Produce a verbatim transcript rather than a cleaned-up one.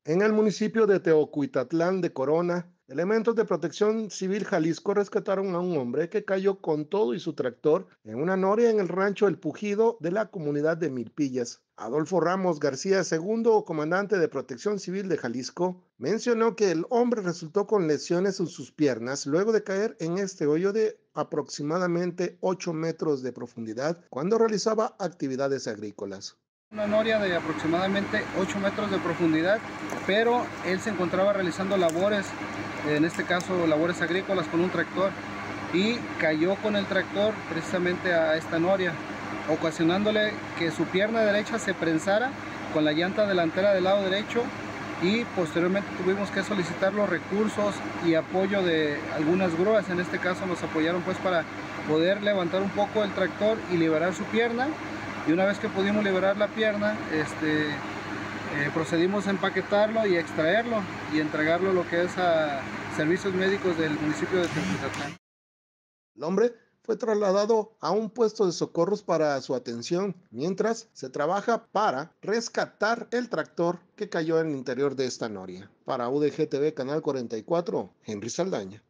En el municipio de Teocuitatlán de Corona, elementos de Protección Civil Jalisco rescataron a un hombre que cayó con todo y su tractor en una noria en el rancho El Pujido de la comunidad de Milpillas. Adolfo Ramos García, segundo comandante de Protección Civil de Jalisco, mencionó que el hombre resultó con lesiones en sus piernas luego de caer en este hoyo de aproximadamente ocho metros de profundidad cuando realizaba actividades agrícolas. Una noria de aproximadamente ocho metros de profundidad, pero él se encontraba realizando labores, en este caso labores agrícolas con un tractor, y cayó con el tractor precisamente a esta noria, ocasionándole que su pierna derecha se prensara con la llanta delantera del lado derecho, y posteriormente tuvimos que solicitar los recursos y apoyo de algunas grúas. En este caso nos apoyaron pues para poder levantar un poco el tractor y liberar su pierna. Y una vez que pudimos liberar la pierna, este, eh, procedimos a empaquetarlo y a extraerlo y entregarlo lo que es a servicios médicos del municipio de Teotihuacán. El hombre fue trasladado a un puesto de socorros para su atención, mientras se trabaja para rescatar el tractor que cayó en el interior de esta noria. Para U D G T V Canal cuarenta y cuatro, Henry Saldaña.